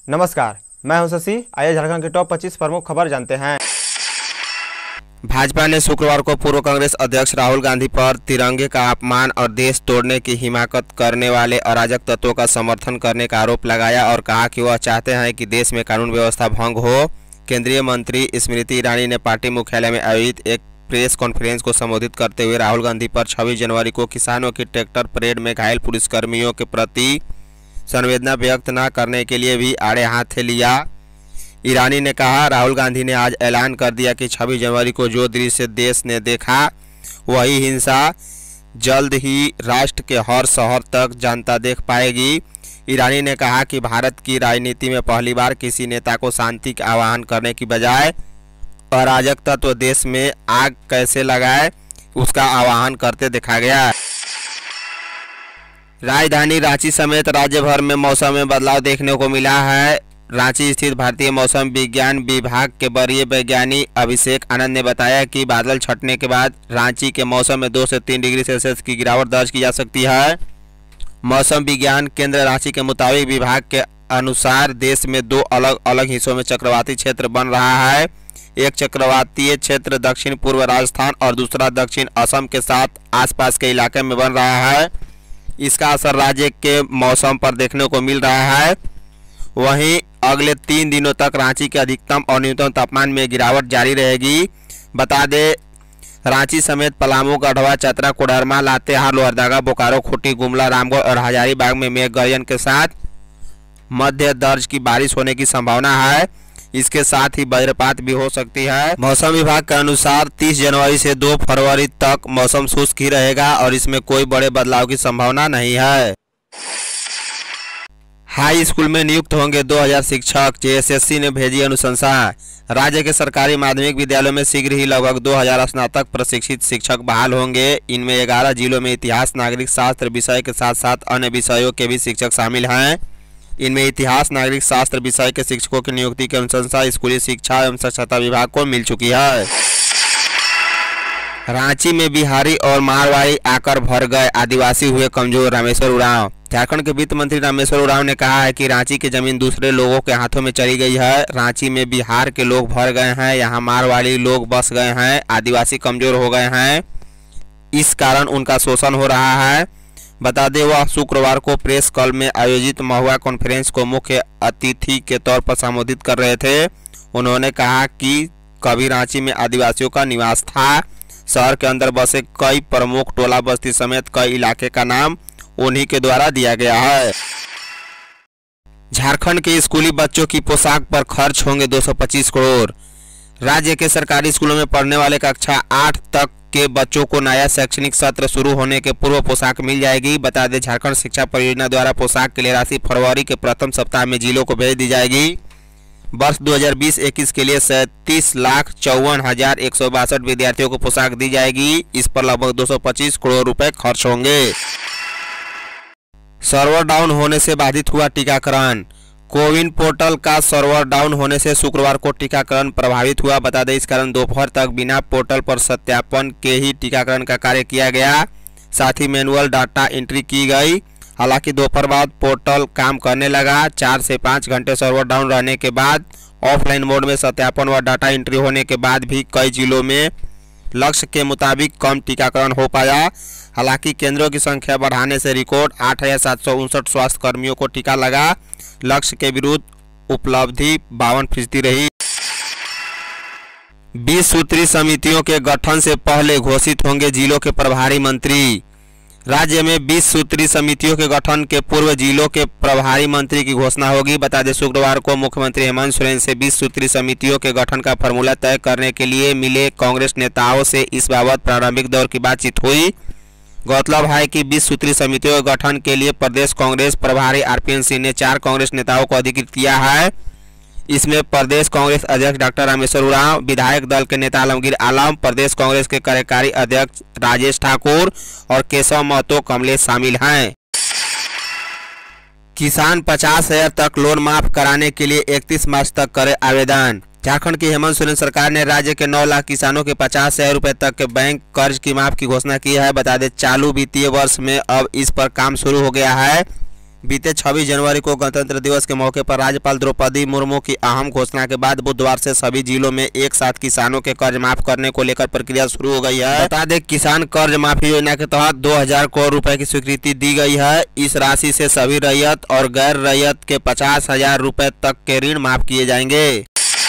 नमस्कार, मैं हूं शशि। आइए झारखंड के टॉप 25 प्रमुख खबर जानते हैं। भाजपा ने शुक्रवार को पूर्व कांग्रेस अध्यक्ष राहुल गांधी पर तिरंगे का अपमान और देश तोड़ने की हिमाकत करने वाले अराजक तत्वों का समर्थन करने का आरोप लगाया और कहा कि वह चाहते हैं कि देश में कानून व्यवस्था भंग हो। केंद्रीय मंत्री स्मृति ईरानी ने पार्टी मुख्यालय में आयोजित एक प्रेस कॉन्फ्रेंस को संबोधित करते हुए राहुल गांधी पर 26 जनवरी को किसानों की ट्रैक्टर परेड में घायल पुलिसकर्मियों के प्रति संवेदना व्यक्त न करने के लिए भी आड़े हाथ लिया। ईरानी ने कहा, राहुल गांधी ने आज ऐलान कर दिया कि 26 जनवरी को जो दृश्य देश ने देखा वही हिंसा जल्द ही राष्ट्र के हर शहर तक जनता देख पाएगी। ईरानी ने कहा कि भारत की राजनीति में पहली बार किसी नेता को शांति का आह्वान करने की बजाय अराजक तत्व देश में आग कैसे लगाए उसका आह्वान करते देखा गया। राजधानी रांची समेत राज्य भर में मौसम में बदलाव देखने को मिला है। रांची स्थित भारतीय मौसम विज्ञान विभाग के वरीय वैज्ञानिक अभिषेक आनंद ने बताया कि बादल छंटने के बाद रांची के मौसम में 2 से 3 डिग्री सेल्सियस की गिरावट दर्ज की जा सकती है। मौसम विज्ञान केंद्र रांची के मुताबिक विभाग के अनुसार देश में 2 अलग अलग हिस्सों में चक्रवाती क्षेत्र बन रहा है। एक चक्रवातीय क्षेत्र दक्षिण पूर्व राजस्थान और दूसरा दक्षिण असम के साथ आसपास के इलाके में बन रहा है। इसका असर राज्य के मौसम पर देखने को मिल रहा है। वहीं अगले 3 दिनों तक रांची के अधिकतम और न्यूनतम तापमान में गिरावट जारी रहेगी। बता दें, रांची समेत पलामू, गढ़वा, चतरा, कोडरमा, लातेहार, लोहरदगा, बोकारो, खूंटी, गुमला, रामगढ़ और हजारीबाग में मेघ गर्जन के साथ मध्य दर्ज की बारिश होने की संभावना है। इसके साथ ही वज्रपात भी हो सकती है। मौसम विभाग के अनुसार 30 जनवरी से 2 फरवरी तक मौसम शुष्क ही रहेगा और इसमें कोई बड़े बदलाव की संभावना नहीं है। हाई स्कूल में नियुक्त होंगे 2000 शिक्षक, जेएसएससी ने भेजी अनुशंसा। राज्य के सरकारी माध्यमिक विद्यालयों में शीघ्र ही लगभग 2000 स्नातक प्रशिक्षित शिक्षक बहाल होंगे। इनमें 11 जिलों में इतिहास, नागरिक शास्त्र विषय के साथ साथ अन्य विषयों के भी शिक्षक शामिल हैं। इनमें इतिहास, नागरिक शास्त्र विषय के शिक्षकों की नियुक्ति की अनुशंसा स्कूली शिक्षा एवं साक्षरता विभाग को मिल चुकी है। रांची में बिहारी और मारवाड़ी आकर भर गए, आदिवासी हुए कमजोर, रामेश्वर उरांव। झारखंड के वित्त मंत्री रामेश्वर उरांव ने कहा है कि रांची की जमीन दूसरे लोगों के हाथों में चली गई है। रांची में बिहार के लोग भर गए हैं, यहाँ मारवाड़ी लोग बस गए हैं, आदिवासी कमजोर हो गए हैं, इस कारण उनका शोषण हो रहा है। बता दें, वह शुक्रवार को प्रेस क्लब में आयोजित महुआ कॉन्फ्रेंस को मुख्य अतिथि के तौर पर संबोधित कर रहे थे। उन्होंने कहा कि कभी रांची में आदिवासियों का निवास था। शहर के अंदर बसे कई प्रमुख टोला बस्ती समेत कई इलाके का नाम उन्हीं के द्वारा दिया गया है। झारखंड के स्कूली बच्चों की पोशाक पर खर्च होंगे 225 करोड़। राज्य के सरकारी स्कूलों में पढ़ने वाले कक्षा 8 तक के बच्चों को नया शैक्षणिक सत्र शुरू होने के पूर्व पोशाक मिल जाएगी। बता दें, झारखंड शिक्षा परियोजना द्वारा पोशाक के लिए राशि फरवरी के प्रथम सप्ताह में जिलों को भेज दी जाएगी। वर्ष 2020-21 के लिए 37,54,162 विद्यार्थियों को पोशाक दी जाएगी। इस पर लगभग 225 करोड़ रुपए खर्च होंगे। सर्वर डाउन होने से बाधित हुआ टीकाकरण। कोविन पोर्टल का सर्वर डाउन होने से शुक्रवार को टीकाकरण प्रभावित हुआ। बता दें, इस कारण दोपहर तक बिना पोर्टल पर सत्यापन के ही टीकाकरण का कार्य किया गया। साथ ही मैनुअल डाटा एंट्री की गई। हालांकि दोपहर बाद पोर्टल काम करने लगा। 4 से 5 घंटे सर्वर डाउन रहने के बाद ऑफलाइन मोड में सत्यापन व डाटा एंट्री होने के बाद भी कई जिलों में लक्ष्य के मुताबिक कम टीकाकरण हो पाया। हालांकि केंद्रों की संख्या बढ़ाने से रिकॉर्ड 8,759 स्वास्थ्य कर्मियों को टीका लगा। लक्ष्य के विरुद्ध उपलब्धि 52% रही। 20 सूत्री समितियों के गठन से पहले घोषित होंगे जिलों के प्रभारी मंत्री। राज्य में 20 सूत्री समितियों के गठन के पूर्व जिलों के प्रभारी मंत्री की घोषणा होगी। बता दें, शुक्रवार को मुख्यमंत्री हेमंत सोरेन से 20 सूत्री समितियों के गठन का फॉर्मूला तय करने के लिए मिले कांग्रेस नेताओं से इस बाबत प्रारंभिक दौर की बातचीत हुई। गौरतलब है कि 20 सूत्री समितियों के गठन के लिए प्रदेश कांग्रेस प्रभारी आरपीएन सिंह ने 4 कांग्रेस नेताओं को अधिकृत किया है। इसमें प्रदेश कांग्रेस अध्यक्ष डॉक्टर रामेश्वर उरांव, विधायक दल के नेता आलमगीर आलम, प्रदेश कांग्रेस के कार्यकारी अध्यक्ष राजेश ठाकुर और केशव महतो कमलेश शामिल हैं। किसान 50,000 तक लोन माफ कराने के लिए 31 मार्च तक करे आवेदन। झारखंड की हेमंत सोरेन सरकार ने राज्य के 9 लाख किसानों के 50,000 रुपए तक के बैंक कर्ज की माफ की घोषणा की है। बता दें, चालू वित्तीय वर्ष में अब इस पर काम शुरू हो गया है। बीते 26 जनवरी को गणतंत्र दिवस के मौके पर राज्यपाल द्रौपदी मुर्मू की अहम घोषणा के बाद बुधवार से सभी जिलों में एक साथ किसानों के कर्ज माफ करने को लेकर प्रक्रिया शुरू हो गई है। बता दें, किसान कर्ज माफी योजना के तहत 2000 करोड़ रुपए की स्वीकृति दी गई है। इस राशि से सभी रैयत और गैर रैयत के 50,000 रुपए तक के ऋण माफ किए जाएंगे।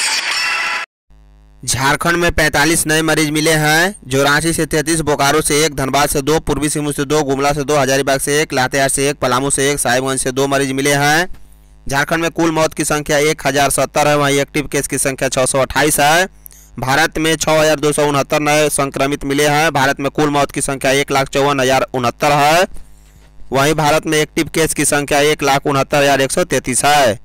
झारखंड में 45 नए मरीज मिले हैं, जो रांची से 33, बोकारो से 1, धनबाद से 2, पूर्वी सिंहभूम से 2, गुमला से 2, हजारीबाग से 1, लातेहार से 1, पलामू से 1, साहिबगंज से 2 मरीज मिले हैं। झारखंड में कुल मौत की संख्या 1070 है, वहीं एक्टिव केस की संख्या 628 है। भारत में 6269 नए संक्रमित मिले हैं। भारत में कुल मौत की संख्या 1,54,069 है, वहीं भारत में एक्टिव केस की संख्या 1,69,133 है।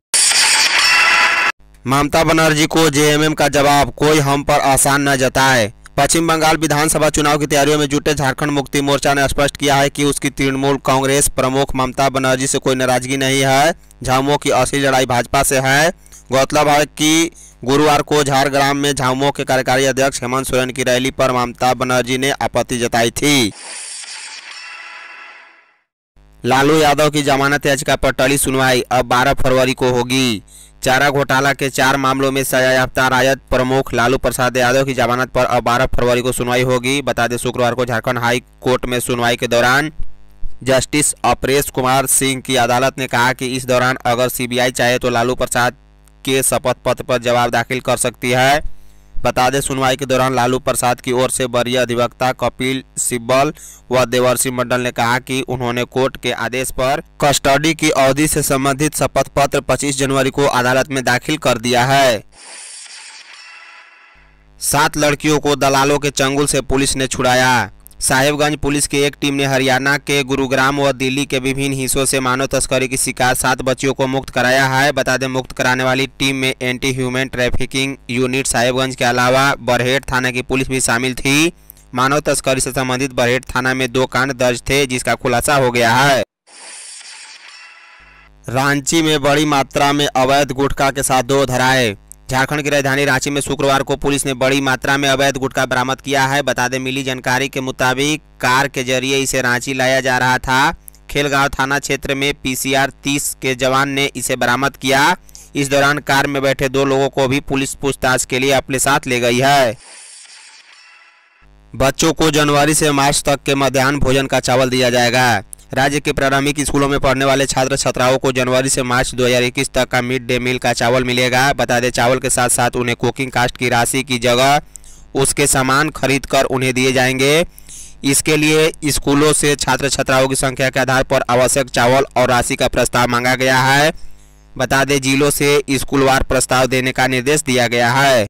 ममता बनर्जी को जेएमएम का जवाब, कोई हम पर आसान न जताए। पश्चिम बंगाल विधानसभा चुनाव की तैयारियों में जुटे झारखंड मुक्ति मोर्चा ने स्पष्ट किया है कि उसकी तृणमूल कांग्रेस प्रमुख ममता बनर्जी से कोई नाराजगी नहीं है। झामुमो की असली लड़ाई भाजपा से है। गौरतलब है कि गुरुवार को झारग्राम में झामुमो के कार्यकारी अध्यक्ष हेमंत सोरेन की रैली पर ममता बनर्जी ने आपत्ति जताई थी। लालू यादव की जमानत याचिका पर टली सुनवाई, अब 12 फरवरी को होगी। चारा घोटाला के 4 मामलों में सजायाफ्ता राजद प्रमुख लालू प्रसाद यादव की जमानत पर अब 12 फरवरी को सुनवाई होगी। बता दें, शुक्रवार को झारखंड हाई कोर्ट में सुनवाई के दौरान जस्टिस अपरेश कुमार सिंह की अदालत ने कहा कि इस दौरान अगर सीबीआई चाहे तो लालू प्रसाद के शपथ पत्र पर जवाब दाखिल कर सकती है। बता दें, सुनवाई के दौरान लालू प्रसाद की ओर से वरीय अधिवक्ता कपिल सिब्बल व देवर्षि मंडल ने कहा कि उन्होंने कोर्ट के आदेश पर कस्टडी की अवधि से संबंधित शपथ पत्र 25 जनवरी को अदालत में दाखिल कर दिया है। 7 लड़कियों को दलालों के चंगुल से पुलिस ने छुड़ाया। साहिबगंज पुलिस की एक टीम ने हरियाणा के गुरुग्राम व दिल्ली के विभिन्न हिस्सों से मानव तस्करी की शिकार 7 बच्चियों को मुक्त कराया है। बता दें, मुक्त कराने वाली टीम में anti human trafficking unit Sahibganj के अलावा बरहेट थाना की पुलिस भी शामिल थी। मानव तस्करी से संबंधित बरहेट थाना में 2 कांड दर्ज थे, जिसका खुलासा हो गया है। रांची में बड़ी मात्रा में अवैध गुटखा के साथ 2 धराए। झारखंड की राजधानी रांची में शुक्रवार को पुलिस ने बड़ी मात्रा में अवैध गुटखा बरामद किया है। बता दें, मिली जानकारी के मुताबिक कार के जरिए इसे रांची लाया जा रहा था। खेलगांव थाना क्षेत्र में पीसीआर 30 के जवान ने इसे बरामद किया। इस दौरान कार में बैठे 2 लोगों को भी पुलिस पूछताछ के लिए अपने साथ ले गई है। बच्चों को जनवरी से मार्च तक के मध्याह्न भोजन का चावल दिया जाएगा। राज्य के प्रारंभिक स्कूलों में पढ़ने वाले छात्र छात्राओं को जनवरी से मार्च 2021 तक का मिड डे मील का चावल मिलेगा। बता दें, चावल के साथ साथ उन्हें कुकिंग कास्ट की राशि की जगह उसके सामान खरीद कर उन्हें दिए जाएंगे। इसके लिए स्कूलों से छात्र छात्राओं की संख्या के आधार पर आवश्यक चावल और राशि का प्रस्ताव मांगा गया है। बता दें, जिलों से स्कूलवार प्रस्ताव देने का निर्देश दिया गया है।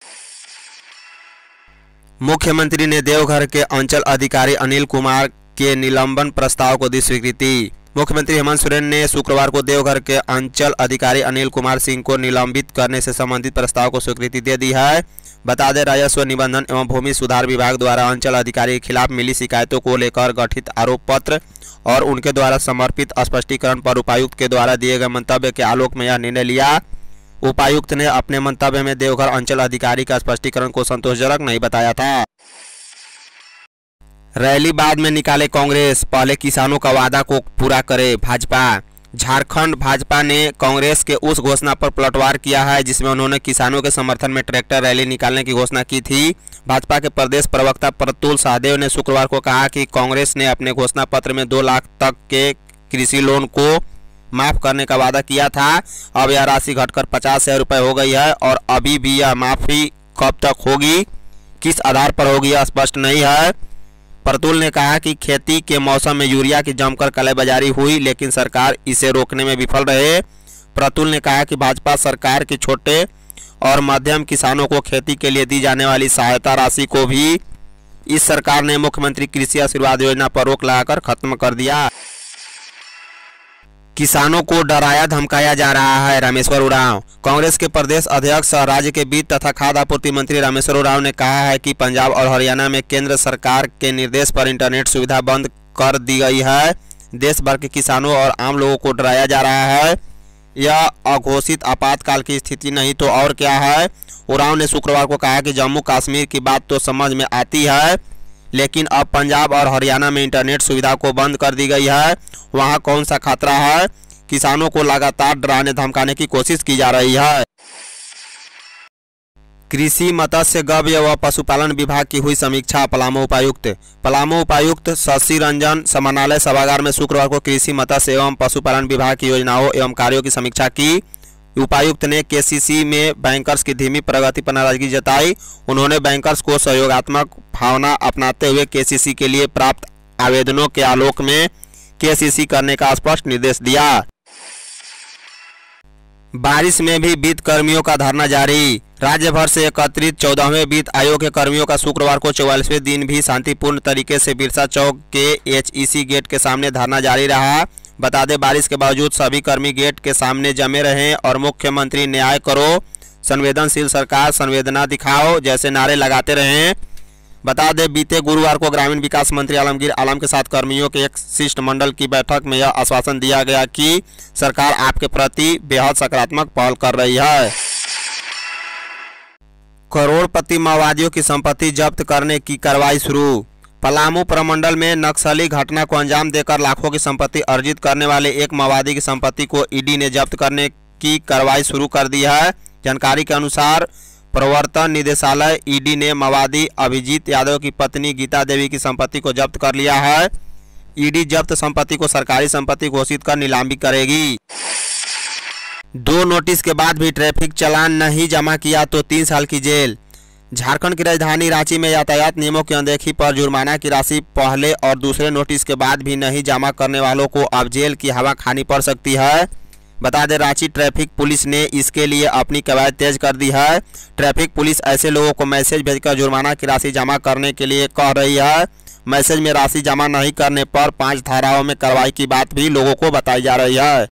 मुख्यमंत्री ने देवघर के अंचल अधिकारी अनिल कुमार के निलंबन प्रस्ताव को दी स्वीकृति। मुख्यमंत्री हेमंत सोरेन ने शुक्रवार को देवघर के अंचल अधिकारी अनिल कुमार सिंह को निलंबित करने से संबंधित प्रस्ताव को स्वीकृति दे दी है। बता दें, राजस्व निबंधन एवं भूमि सुधार विभाग द्वारा अंचल अधिकारी के खिलाफ मिली शिकायतों को लेकर गठित आरोप पत्र और उनके द्वारा समर्पित स्पष्टीकरण पर उपायुक्त के द्वारा दिए गए मंतव्य के आलोक में यह निर्णय लिया। उपायुक्त ने अपने मंतव्य में देवघर अंचल अधिकारी का स्पष्टीकरण को संतोषजनक नहीं बताया था। रैली बाद में निकाले कांग्रेस, पहले किसानों का वादा को पूरा करे भाजपा। झारखंड भाजपा ने कांग्रेस के उस घोषणा पर पलटवार किया है जिसमें उन्होंने किसानों के समर्थन में ट्रैक्टर रैली निकालने की घोषणा की थी। भाजपा के प्रदेश प्रवक्ता प्रतुल सहदेव ने शुक्रवार को कहा कि कांग्रेस ने अपने घोषणा पत्र में 2 लाख तक के कृषि लोन को माफ करने का वादा किया था। अब यह राशि घटकर 50,000 रुपये हो गई है और अभी भी यह माफी कब तक होगी, किस आधार पर होगी, यह स्पष्ट नहीं है। प्रतुल ने कहा कि खेती के मौसम में यूरिया की जमकर कालाबाजारी हुई, लेकिन सरकार इसे रोकने में विफल रहे। प्रतुल ने कहा कि भाजपा सरकार के छोटे और मध्यम किसानों को खेती के लिए दी जाने वाली सहायता राशि को भी इस सरकार ने मुख्यमंत्री कृषि आशीर्वाद योजना पर रोक लगाकर खत्म कर दिया। किसानों को डराया धमकाया जा रहा है, रामेश्वर उरांव। कांग्रेस के प्रदेश अध्यक्ष और राज्य के वित्त तथा खाद्य आपूर्ति मंत्री रामेश्वर उरांव ने कहा है कि पंजाब और हरियाणा में केंद्र सरकार के निर्देश पर इंटरनेट सुविधा बंद कर दी गई है। देश भर के किसानों और आम लोगों को डराया जा रहा है। यह अघोषित आपातकाल की स्थिति नहीं तो और क्या है। उरांव ने शुक्रवार को कहा कि जम्मू कश्मीर की बात तो समझ में आती है, लेकिन अब पंजाब और हरियाणा में इंटरनेट सुविधा को बंद कर दी गई है। वहां कौन सा खतरा है? किसानों को लगातार डराने धमकाने की कोशिश की जा रही है। कृषि, मत्स्य, गव्य व पशुपालन विभाग की हुई समीक्षा। पलामू उपायुक्त शशि रंजन समानालय सभागार में शुक्रवार को कृषि, मत्स्य एवं पशुपालन विभाग की योजनाओं एवं कार्यों की समीक्षा की। उपायुक्त ने केसीसी में बैंकर्स की धीमी प्रगति पर नाराजगी जताई। उन्होंने बैंकर्स को सहयोगात्मक भावना अपनाते हुए केसीसी के लिए प्राप्त आवेदनों के आलोक में केसीसी करने का स्पष्ट निर्देश दिया। बारिश में भी वित्त कर्मियों का धरना जारी। राज्य भर से एकत्रित 14वें वित्त आयोग के कर्मियों का शुक्रवार को 44वें दिन भी शांतिपूर्ण तरीके से बिरसा चौक के एचईसी गेट के सामने धरना जारी रहा। बता दें, बारिश के बावजूद सभी कर्मी गेट के सामने जमे रहे और मुख्यमंत्री न्याय करो, संवेदनशील सरकार, संवेदना दिखाओ जैसे नारे लगाते रहे। बता दें, बीते गुरुवार को ग्रामीण विकास मंत्री आलमगीर आलम के साथ कर्मियों के एक शिष्टमंडल की बैठक में यह आश्वासन दिया गया कि सरकार आपके प्रति बेहद सकारात्मक पहल कर रही है। करोड़पति माओवादियों की संपत्ति जब्त करने की कार्रवाई शुरू। पलामू प्रमंडल में नक्सली घटना को अंजाम देकर लाखों की संपत्ति अर्जित करने वाले एक माओवादी की संपत्ति को ईडी ने जब्त करने की कार्रवाई शुरू कर दी है। जानकारी के अनुसार प्रवर्तन निदेशालय ईडी ने माओवादी अभिजीत यादव की पत्नी गीता देवी की संपत्ति को जब्त कर लिया है। ईडी जब्त संपत्ति को सरकारी संपत्ति घोषित कर नीलामी करेगी। 2 नोटिस के बाद भी ट्रैफिक चालान नहीं जमा किया तो 3 साल की जेल। झारखंड की राजधानी रांची में यातायात नियमों की अनदेखी पर जुर्माना की राशि पहले और दूसरे नोटिस के बाद भी नहीं जमा करने वालों को अब जेल की हवा खानी पड़ सकती है। बता दें, रांची ट्रैफिक पुलिस ने इसके लिए अपनी कवायद तेज कर दी है। ट्रैफिक पुलिस ऐसे लोगों को मैसेज भेजकर जुर्माना की राशि जमा करने के लिए कह रही है। मैसेज में राशि जमा नहीं करने पर 5 धाराओं में कार्रवाई की बात भी लोगों को बताई जा रही है।